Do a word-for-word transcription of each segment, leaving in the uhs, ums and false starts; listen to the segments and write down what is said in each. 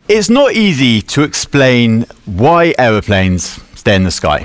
It's not easy to explain why aeroplanes stay in the sky.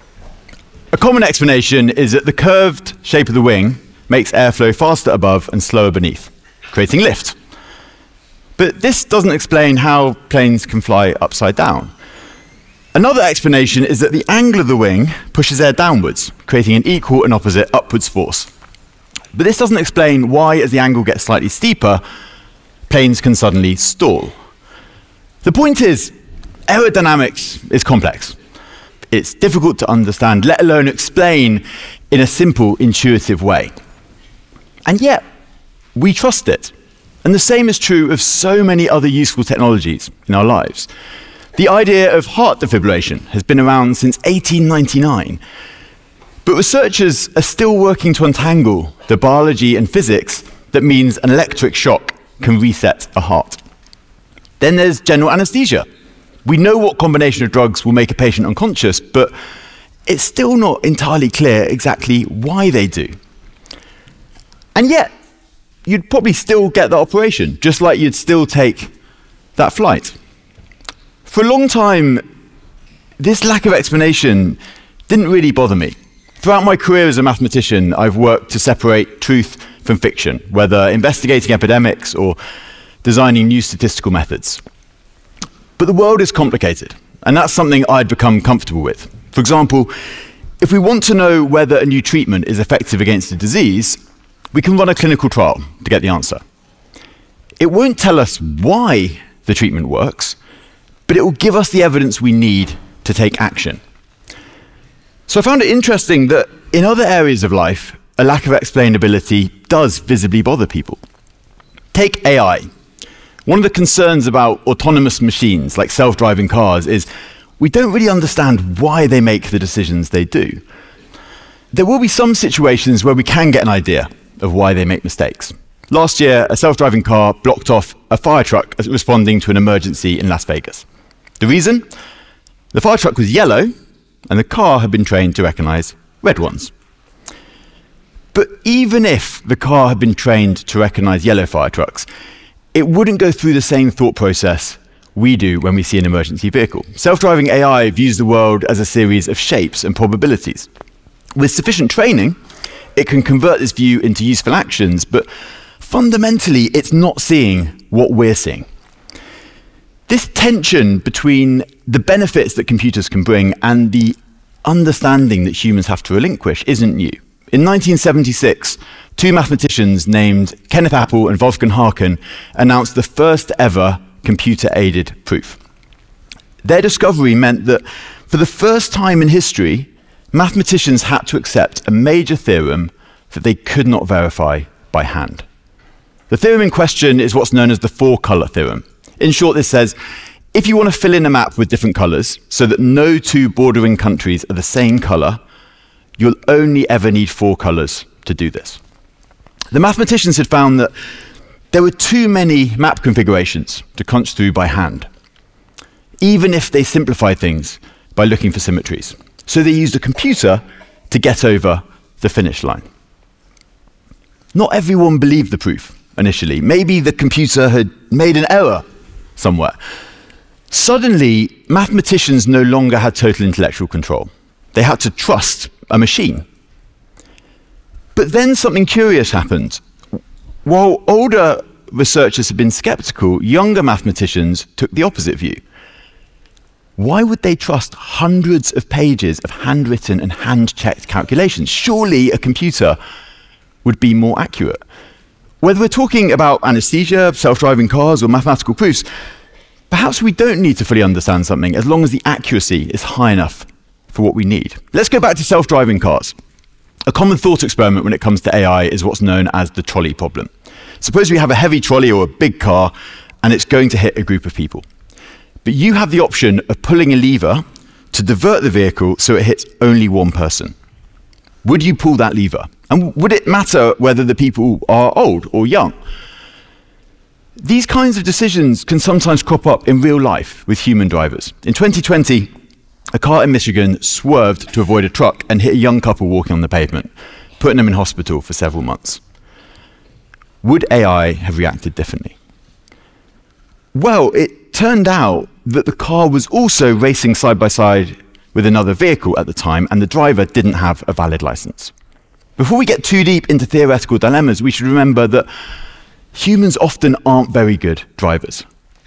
A common explanation is that the curved shape of the wing makes airflow faster above and slower beneath, creating lift. But this doesn't explain how planes can fly upside down. Another explanation is that the angle of the wing pushes air downwards, creating an equal and opposite upwards force. But this doesn't explain why, as the angle gets slightly steeper, planes can suddenly stall. The point is, aerodynamics is complex. It's difficult to understand, let alone explain in a simple, intuitive way. And yet, we trust it. And the same is true of so many other useful technologies in our lives. The idea of heart defibrillation has been around since eighteen ninety-nine. But researchers are still working to untangle the biology and physics that means an electric shock can reset a heart. Then there's general anesthesia. We know what combination of drugs will make a patient unconscious, but it's still not entirely clear exactly why they do. And yet, you'd probably still get that operation, just like you'd still take that flight. For a long time, this lack of explanation didn't really bother me. Throughout my career as a mathematician, I've worked to separate truth from fiction, whether investigating epidemics or designing new statistical methods. But the world is complicated, and that's something I'd become comfortable with. For example, if we want to know whether a new treatment is effective against a disease, we can run a clinical trial to get the answer. It won't tell us why the treatment works, but it will give us the evidence we need to take action. So I found it interesting that in other areas of life, a lack of explainability does visibly bother people. Take A I. One of the concerns about autonomous machines, like self-driving cars, is we don't really understand why they make the decisions they do. There will be some situations where we can get an idea of why they make mistakes. Last year, a self-driving car blocked off a fire truck as it was responding to an emergency in Las Vegas. The reason? The fire truck was yellow, and the car had been trained to recognize red ones. But even if the car had been trained to recognize yellow fire trucks, it wouldn't go through the same thought process we do when we see an emergency vehicle. Self-driving A I views the world as a series of shapes and probabilities. With sufficient training, it can convert this view into useful actions, but fundamentally, it's not seeing what we're seeing. This tension between the benefits that computers can bring and the understanding that humans have to relinquish isn't new. In nineteen seventy-six, two mathematicians named Kenneth Apple and Wolfgang Haken announced the first ever computer-aided proof. Their discovery meant that for the first time in history, mathematicians had to accept a major theorem that they could not verify by hand. The theorem in question is what's known as the four-color theorem. In short, this says, if you want to fill in a map with different colors so that no two bordering countries are the same color, you'll only ever need four colors to do this. The mathematicians had found that there were too many map configurations to crunch through by hand, even if they simplified things by looking for symmetries. So they used a computer to get over the finish line. Not everyone believed the proof initially. Maybe the computer had made an error somewhere. Suddenly, mathematicians no longer had total intellectual control. They had to trust a machine. But then something curious happened. While older researchers had been skeptical, younger mathematicians took the opposite view. Why would they trust hundreds of pages of handwritten and hand-checked calculations? Surely a computer would be more accurate. Whether we're talking about anesthesia, self-driving cars, or mathematical proofs, perhaps we don't need to fully understand something as long as the accuracy is high enough for what we need. Let's go back to self-driving cars. A common thought experiment when it comes to A I is what's known as the trolley problem. Suppose we have a heavy trolley or a big car, and it's going to hit a group of people. But you have the option of pulling a lever to divert the vehicle so it hits only one person. Would you pull that lever? And would it matter whether the people are old or young? These kinds of decisions can sometimes crop up in real life with human drivers. In twenty twenty, a car in Michigan swerved to avoid a truck and hit a young couple walking on the pavement, putting them in hospital for several months. Would A I have reacted differently? Well, it turned out that the car was also racing side by side with another vehicle at the time, and the driver didn't have a valid license. Before we get too deep into theoretical dilemmas, we should remember that humans often aren't very good drivers.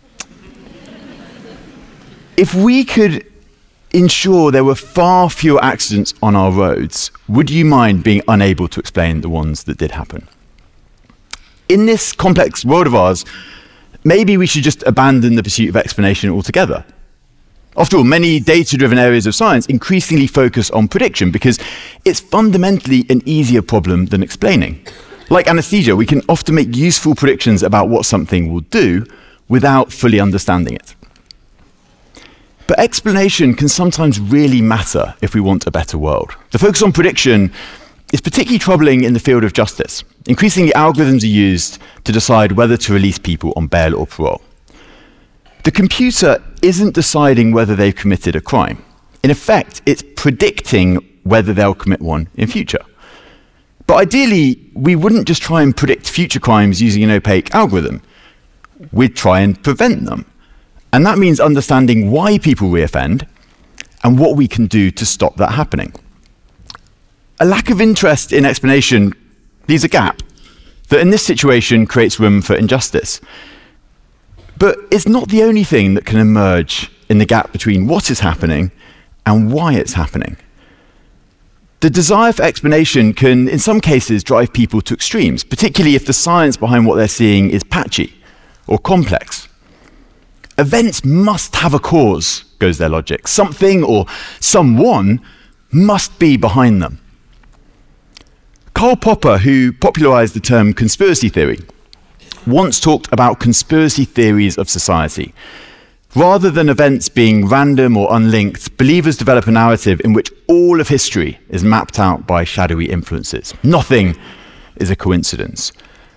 If we could ensure there were far fewer accidents on our roads, would you mind being unable to explain the ones that did happen? In this complex world of ours, maybe we should just abandon the pursuit of explanation altogether. After all, many data-driven areas of science increasingly focus on prediction because it's fundamentally an easier problem than explaining. Like anesthesia, we can often make useful predictions about what something will do without fully understanding it. But explanation can sometimes really matter if we want a better world. The focus on prediction is particularly troubling in the field of justice. Increasingly, algorithms are used to decide whether to release people on bail or parole. The computer isn't deciding whether they've committed a crime. In effect, it's predicting whether they'll commit one in future. But ideally, we wouldn't just try and predict future crimes using an opaque algorithm. We'd try and prevent them. And that means understanding why people reoffend and what we can do to stop that happening. A lack of interest in explanation leaves a gap that in this situation creates room for injustice. But it's not the only thing that can emerge in the gap between what is happening and why it's happening. The desire for explanation can, in some cases, drive people to extremes, particularly if the science behind what they're seeing is patchy or complex. Events must have a cause, goes their logic. Something or someone must be behind them. Karl Popper, who popularized the term conspiracy theory, once talked about conspiracy theories of society. Rather than events being random or unlinked, believers develop a narrative in which all of history is mapped out by shadowy influences. Nothing is a coincidence.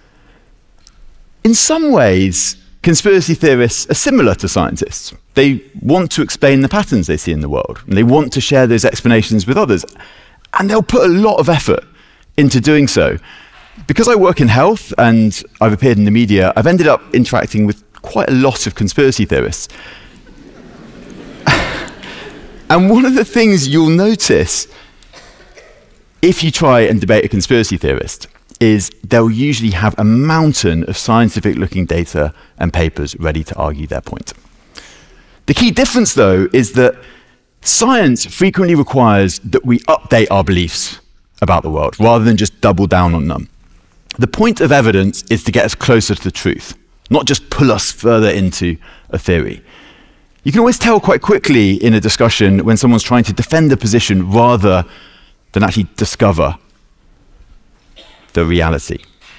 In some ways, conspiracy theorists are similar to scientists. They want to explain the patterns they see in the world, and they want to share those explanations with others. And they'll put a lot of effort into doing so. Because I work in health and I've appeared in the media, I've ended up interacting with quite a lot of conspiracy theorists. And one of the things you'll notice if you try and debate a conspiracy theorist is they'll usually have a mountain of scientific-looking data and papers ready to argue their point. The key difference, though, is that science frequently requires that we update our beliefs about the world, rather than just double down on them. The point of evidence is to get us closer to the truth, not just pull us further into a theory. You can always tell quite quickly in a discussion when someone's trying to defend a position rather than actually discover the reality.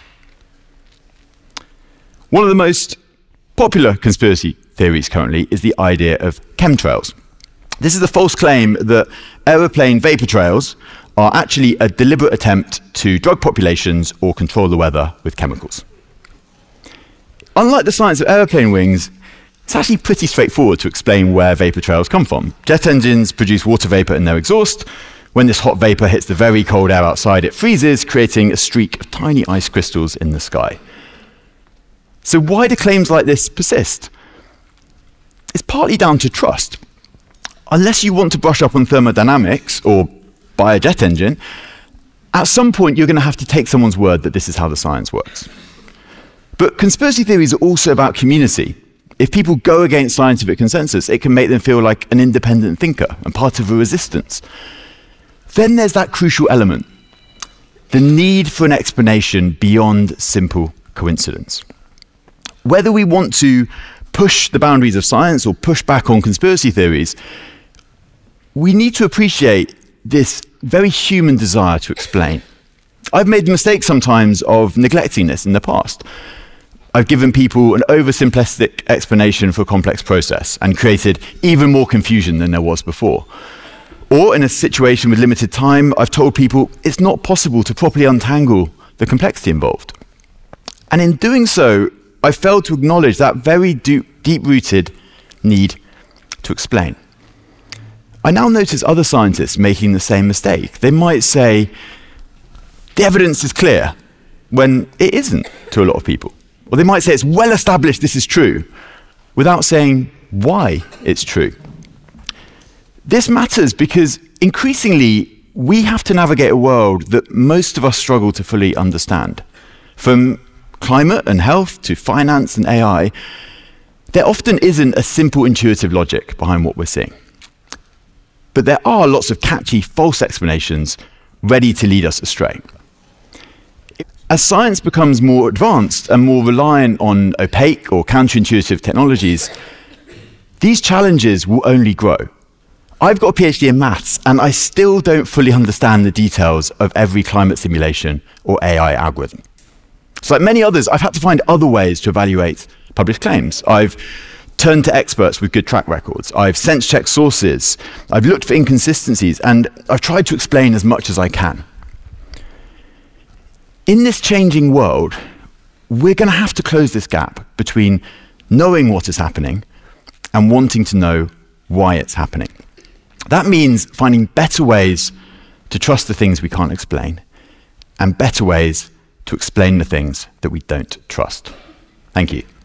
One of the most popular conspiracy theories currently is the idea of chemtrails. This is the false claim that aeroplane vapor trails are actually a deliberate attempt to drug populations or control the weather with chemicals. Unlike the science of aeroplane wings, it's actually pretty straightforward to explain where vapor trails come from. Jet engines produce water vapor in their exhaust. When this hot vapor hits the very cold air outside, it freezes, creating a streak of tiny ice crystals in the sky. So why do claims like this persist? It's partly down to trust. Unless you want to brush up on thermodynamics or buy a jet engine, at some point you're going to have to take someone's word that this is how the science works. But conspiracy theories are also about community. If people go against scientific consensus, it can make them feel like an independent thinker and part of a resistance. Then there's that crucial element, the need for an explanation beyond simple coincidence. Whether we want to push the boundaries of science or push back on conspiracy theories, we need to appreciate this very human desire to explain. I've made the mistake sometimes of neglecting this in the past. I've given people an oversimplistic explanation for a complex process and created even more confusion than there was before. Or in a situation with limited time, I've told people it's not possible to properly untangle the complexity involved. And in doing so, I failed to acknowledge that very deep-rooted need to explain. I now notice other scientists making the same mistake. They might say, the evidence is clear, when it isn't to a lot of people. Or they might say it's well established this is true, without saying why it's true. This matters because increasingly we have to navigate a world that most of us struggle to fully understand. From climate and health to finance and A I, there often isn't a simple intuitive logic behind what we're seeing. But there are lots of catchy false explanations ready to lead us astray. As science becomes more advanced and more reliant on opaque or counterintuitive technologies, these challenges will only grow. I've got a PhD in maths, and I still don't fully understand the details of every climate simulation or A I algorithm. So like many others, I've had to find other ways to evaluate published claims. I've turned to experts with good track records. I've sense-checked sources. I've looked for inconsistencies, and I've tried to explain as much as I can. In this changing world, we're going to have to close this gap between knowing what is happening and wanting to know why it's happening. That means finding better ways to trust the things we can't explain and better ways to explain the things that we don't trust. Thank you.